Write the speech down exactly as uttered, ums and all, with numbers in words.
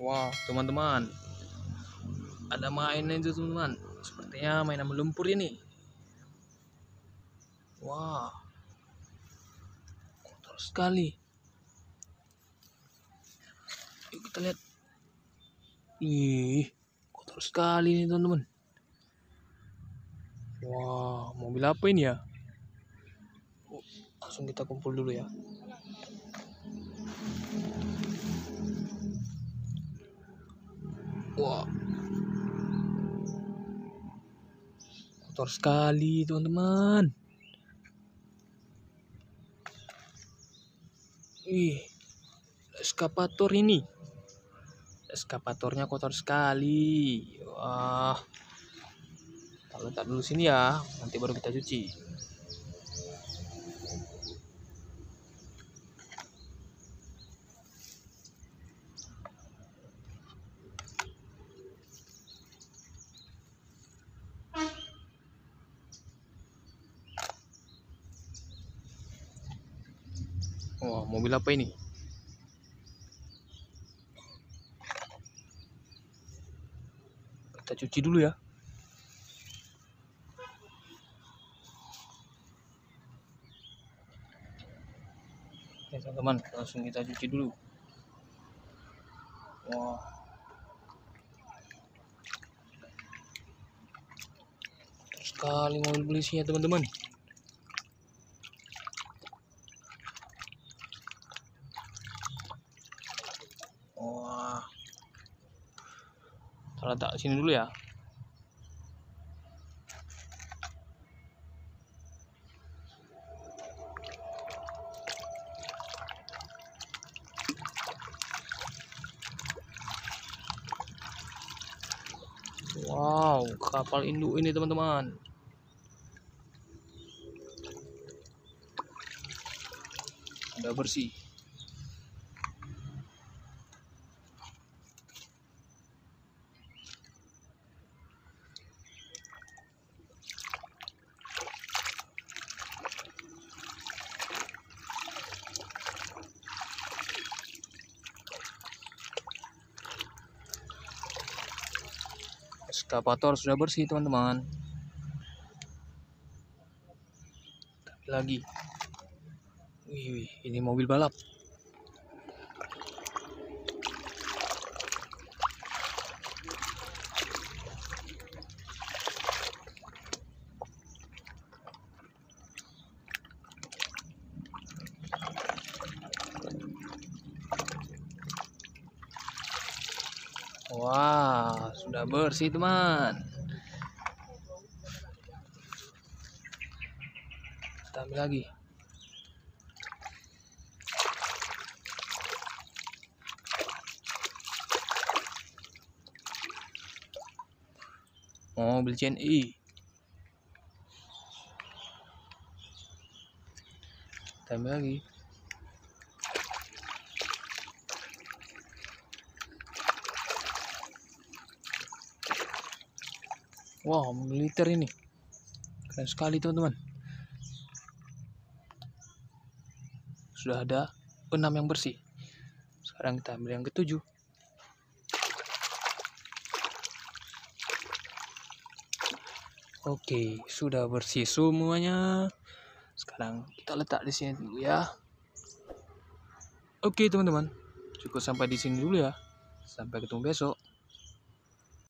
Wah, teman-teman, ada mainan itu teman-teman. Sepertinya mainan melumpur ini. Wah, kotor sekali. Yuk kita lihat. Ih, kotor sekali nih teman-teman. Wah, mobil apa ini ya? Oh, langsung kita kumpul dulu ya. Wah, kotor sekali teman-teman. Ih, eskapator ini. Eskapatornya kotor sekali. Wah, kita letak dulu sini ya, nanti baru kita cuci. Wah, mobil apa ini? Kita cuci dulu ya. Oke teman-teman, langsung kita cuci dulu. Wah, kotor sekali mobil polisinya teman-teman. Wah, kita letak sini dulu ya. Wow, kapal induk ini teman-teman. Udah bersih. Eskapator sudah bersih teman-teman. Tapi lagi. Wih, wih, ini mobil balap. Wah, sudah bersih teman. Kita ambil lagi. Mobil C N I. Kita ambil lagi. Wow, militer ini. Keren sekali teman-teman. Sudah ada enam yang bersih. Sekarang kita ambil yang ketujuh. Oke, sudah bersih semuanya. Sekarang kita letak di sini dulu ya. Oke teman-teman, cukup sampai di sini dulu ya. Sampai ketemu besok.